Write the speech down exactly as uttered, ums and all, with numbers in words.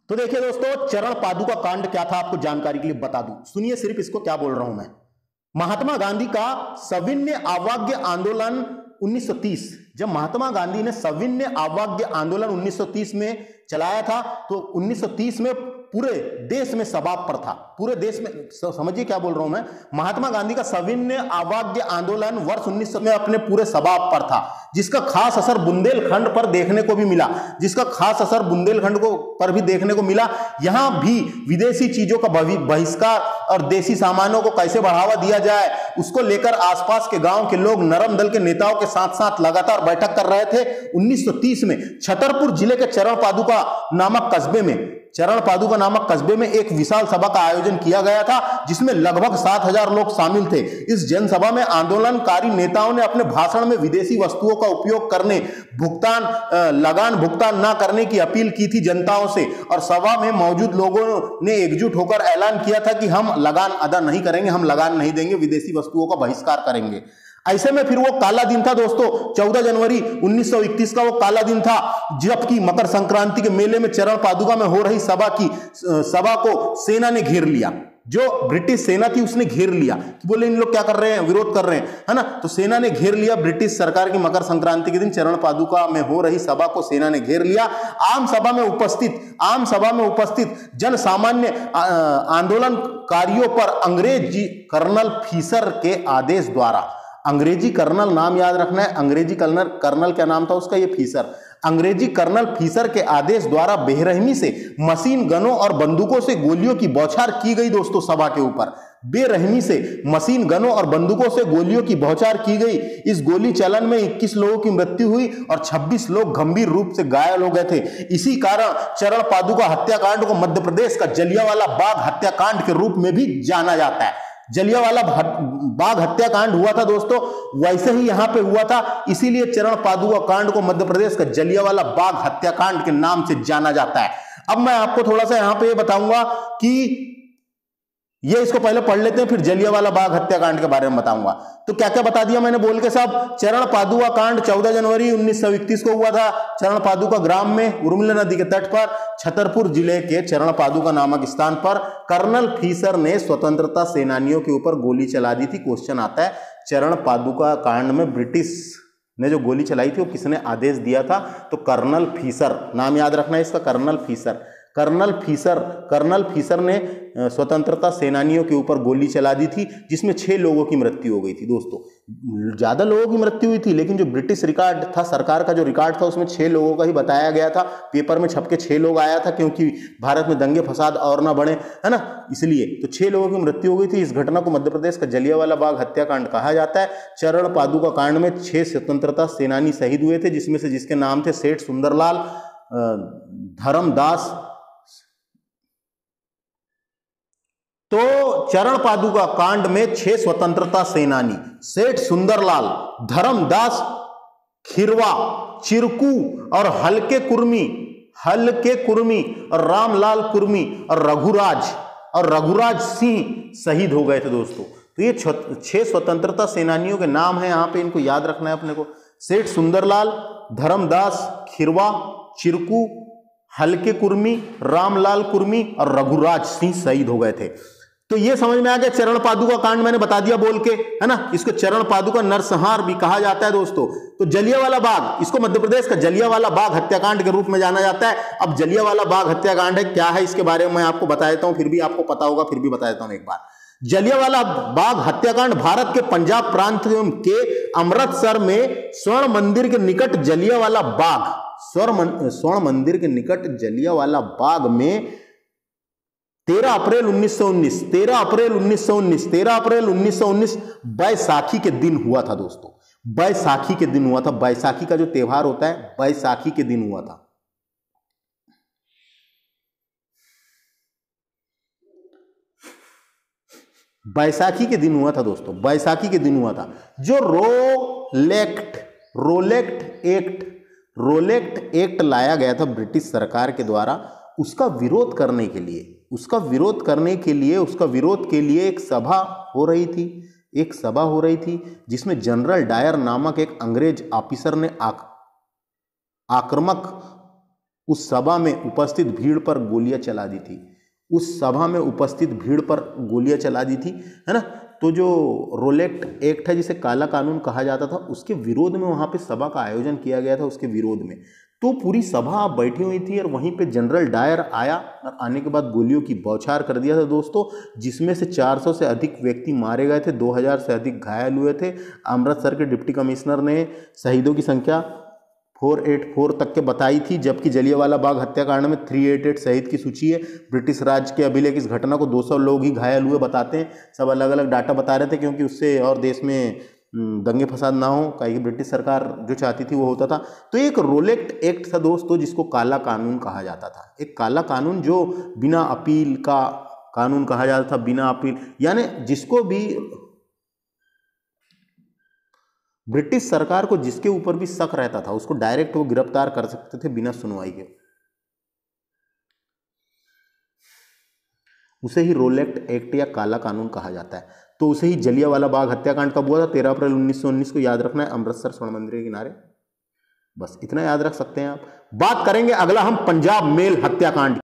तो देखिए दोस्तों, चरण पादुका कांड क्या था आपको जानकारी के लिए बता दूं। सुनिए सिर्फ इसको, क्या बोल रहा हूं मैं। महात्मा गांधी का सविनय अवज्ञा आंदोलन उन्नीस सौ तीस, जब महात्मा गांधी ने सविनय अवज्ञा आंदोलन उन्नीस सौ तीस में चलाया था, तो उन्नीस सौ तीस में पूरे देश में सबाब पर था। पूरे देश में, समझिए क्या बोल रहा हूं मैं। महात्मा गांधी का सविनय अवज्ञा आंदोलन वर्ष उन्नीस सौ में अपने पूरे सबाब पर था, जिसका खास असर बुंदेलखंड पर देखने को भी मिला जिसका खास असर बुंदेलखंड को पर भी देखने को मिला। यहां भी विदेशी चीजों का बहिष्कार और देसी सामानों को कैसे बढ़ावा दिया जाए, उसको लेकर आसपास के गांव के लोग नरम दल के नेताओं के साथ साथ लगातार बैठक कर रहे थे। उन्नीस सौ तीस में छतरपुर जिले के चरण पादुका नामक कस्बे में चरण पादुका नामक कस्बे में एक विशाल सभा का आयोजन किया गया था, जिसमें लगभग सात हजार लोग शामिल थे। इस जनसभा में आंदोलनकारी नेताओं ने अपने भाषण में विदेशी वस्तुओं का उपयोग करने, भुगतान लगान भुगतान न करने की अपील की थी जनताओं से, और सभा में मौजूद लोगों ने एकजुट होकर ऐलान किया था कि हम लगान अदा नहीं करेंगे, हम लगान नहीं देंगे, विदेशी वस्तुओं का बहिष्कार करेंगे। ऐसे में फिर वो काला दिन था दोस्तों, चौदह जनवरी उन्नीस सौ इकतीस का वो काला दिन था, जबकि मकर संक्रांति के मेले में चरण पादुका में हो रही सभा की सभा को सेना ने घेर लिया। जो ब्रिटिश सेना थी उसने घेर लिया कि बोले इन लोग क्या कर रहे हैं, विरोध कर रहे हैं, है ना। तो सेना ने घेर लिया ब्रिटिश सरकार की मकर संक्रांति के दिन चरण पादुका में हो रही सभा को सेना ने घेर लिया। आम सभा में उपस्थित आम सभा में उपस्थित जन सामान्य आंदोलनकारियों पर अंग्रेजी कर्नल फीसर के आदेश द्वारा, अंग्रेजी कर्नल नाम याद रखना है, अंग्रेजी कर्नल कर्नल क्या नाम था उसका, ये फीसर, अंग्रेजी कर्नल फीसर के आदेश द्वारा बेरहमी से मशीन गनों और बंदूकों से गोलियों की बौछार की गई दोस्तों। सभा के ऊपर बेरहमी से मशीन गनों और बंदूकों से गोलियों की बौछार की गई। इस गोली चलन में इक्कीस लोगों की मृत्यु हुई और छब्बीस लोग गंभीर रूप से घायल हो गए थे। इसी कारण चरण पादुका हत्याकांड को मध्य प्रदेश का जलियांवाला बाग हत्याकांड के रूप में भी जाना जाता है। जलियांवाला बाग हत्याकांड हुआ था दोस्तों, वैसे ही यहां पे हुआ था, इसीलिए चरण पादुका कांड को मध्य प्रदेश का जलियांवाला बाग हत्याकांड के नाम से जाना जाता है। अब मैं आपको थोड़ा सा यहां पे ये बताऊंगा कि ये इसको पहले पढ़ लेते हैं, फिर जलियांवाला बाग हत्याकांड के बारे में बताऊंगा। तो क्या क्या बता दिया मैंने बोल के सब। चरण पादुका कांड चौदह जनवरी उन्नीस सौ इकतीस को हुआ था। चरण पादुका ग्राम में उर्मिला नदी के तट पर छतरपुर जिले के चरण पादुका नामक स्थान पर कर्नल फीसर ने स्वतंत्रता सेनानियों के ऊपर गोली चला दी थी। क्वेश्चन आता है, चरण पादुका कांड में ब्रिटिश ने जो गोली चलाई थी वो किसने आदेश दिया था? तो कर्नल फीसर, नाम याद रखना है इसका, कर्नल फीसर। कर्नल फीसर कर्नल फीसर ने स्वतंत्रता सेनानियों के ऊपर गोली चला दी थी, जिसमें छह लोगों की मृत्यु हो गई थी दोस्तों। ज्यादा लोगों की मृत्यु हुई थी, लेकिन जो ब्रिटिश रिकॉर्ड था, सरकार का जो रिकॉर्ड था, उसमें छह लोगों का ही बताया गया था। पेपर में छप के छह लोग आया था, क्योंकि भारत में दंगे फसाद और ना बढ़े, है ना, इसलिए। तो छह लोगों की मृत्यु हो गई थी। इस घटना को मध्य प्रदेश का जलियांवाला बाग हत्याकांड कहा जाता है। चरण पादुका कांड में छह स्वतंत्रता सेनानी शहीद हुए थे, जिसमें से जिसके नाम थे सेठ सुंदरलाल, धर्मदास। तो चरण पादुका कांड में छह स्वतंत्रता सेनानी, सेठ सुंदरलाल, धर्मदास, खिरवा, चिरकू और हल्के कुर्मी हल्के कुर्मी और रामलाल कुर्मी और रघुराज और रघुराज सिंह शहीद हो गए थे दोस्तों। तो ये छह स्वतंत्रता सेनानियों के नाम है, यहां पे इनको याद रखना है अपने को। सेठ सुंदरलाल, धर्मदास, खिरवा, चिरकू, हल्के कुर्मी, रामलाल कुर्मी और रघुराज सिंह शहीद हो गए थे। तो ये समझ में आ गया। चरण पादुका कांड मैंने बता दिया बोल के, है ना। इसको चरण पादुका नरसंहार भी कहा जाता है दोस्तों। तो जलियांवाला बाग, इसको मध्य प्रदेश का जलियांवाला बाग हत्याकांड के रूप में जाना जाता है। अब जलियांवाला बाग हत्याकांड है क्या है, इसके बारे में मैं आपको बता देता हूं, फिर भी आपको पता होगा, फिर भी बता देता हूं एक बार। जलियांवाला बाग हत्याकांड भारत के पंजाब प्रांत के अमृतसर में स्वर्ण मंदिर के निकट जलियांवाला बाग स्वर्ण स्वर्ण मंदिर के निकट जलियांवाला बाग में तेरह अप्रैल उन्नीस सौ उन्नीस तेरह अप्रैल उन्नीस सौ उन्नीस तेरह अप्रैल उन्नीस सौ उन्नीस बैसाखी के दिन हुआ था दोस्तों। बैसाखी के दिन हुआ था। बैसाखी का जो त्योहार होता है, बैसाखी के दिन हुआ था। बैसाखी के दिन हुआ था दोस्तों, बैसाखी के दिन हुआ था। जो रोलेक्ट रोलेक्ट एक्ट रोलेक्ट एक्ट लाया गया था ब्रिटिश सरकार के द्वारा, उसका विरोध करने के लिए उसका विरोध करने के लिए उसका विरोध के लिए एक सभा हो रही थी एक सभा हो रही थी जिसमें जनरल डायर नामक एक अंग्रेज ऑफिसर ने आक, आक्रामक उस सभा में उपस्थित भीड़ पर गोलियां चला दी थी, उस सभा में उपस्थित भीड़ पर गोलियां चला दी थी, है ना। तो जो रोलेट एक्ट है जिसे काला कानून कहा जाता था, उसके विरोध में वहां पे सभा का आयोजन किया गया था, उसके विरोध में। तो पूरी सभा बैठी हुई थी और वहीं पे जनरल डायर आया और आने के बाद गोलियों की बौछार कर दिया था दोस्तों, जिसमें से चार सौ से अधिक व्यक्ति मारे गए थे, दो हज़ार से अधिक घायल हुए थे। अमृतसर के डिप्टी कमिश्नर ने शहीदों की संख्या चार सौ चौरासी तक के बताई थी, जबकि जलियांवाला बाग हत्याकांड में तीन सौ अट्ठासी शहीद की सूची है। ब्रिटिश राज के अभिलेख इस घटना को दो सौ लोग ही घायल हुए बताते हैं, सब अलग अलग डाटा बता रहे थे, क्योंकि उससे और देश में दंगे फसाद ना हो, कहीं ब्रिटिश सरकार जो चाहती थी वो होता था। तो एक रोलेट एक्ट था दोस्तों जिसको काला कानून कहा जाता था, एक काला कानून जो बिना अपील का कानून कहा जाता था, बिना अपील, यानी जिसको भी ब्रिटिश सरकार को जिसके ऊपर भी शक रहता था उसको डायरेक्ट वो गिरफ्तार कर सकते थे बिना सुनवाई के, उसे ही रोलेट एक्ट या काला कानून कहा जाता है। तो उसे ही जलियांवाला बाग हत्याकांड कब हुआ था? तेरह अप्रैल उन्नीस सौ उन्नीस को, याद रखना है, अमृतसर स्वर्ण मंदिर के किनारे। बस इतना याद रख सकते हैं आप। बात करेंगे अगला हम पंजाब मेल हत्याकांड।